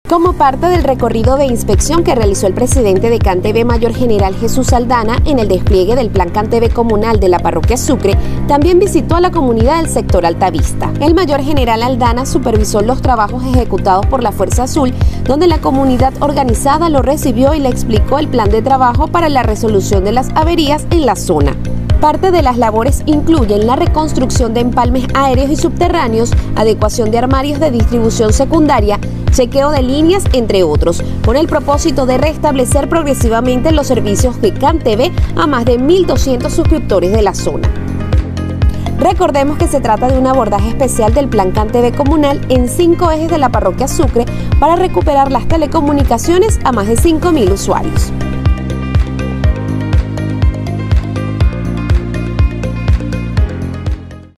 Como parte del recorrido de inspección que realizó el presidente de CanTV Mayor General Jesús Aldana en el despliegue del Plan CanTV Comunal de la Parroquia Sucre, también visitó a la comunidad del sector Altavista. El Mayor General Aldana supervisó los trabajos ejecutados por la Fuerza Azul, donde la comunidad organizada lo recibió y le explicó el plan de trabajo para la resolución de las averías en la zona. Parte de las labores incluyen la reconstrucción de empalmes aéreos y subterráneos, adecuación de armarios de distribución secundaria, chequeo de líneas, entre otros, con el propósito de restablecer progresivamente los servicios de CanTV a más de 1.200 suscriptores de la zona. Recordemos que se trata de un abordaje especial del Plan CanTV Comunal en 5 ejes de la Parroquia Sucre para recuperar las telecomunicaciones a más de 5.000 usuarios.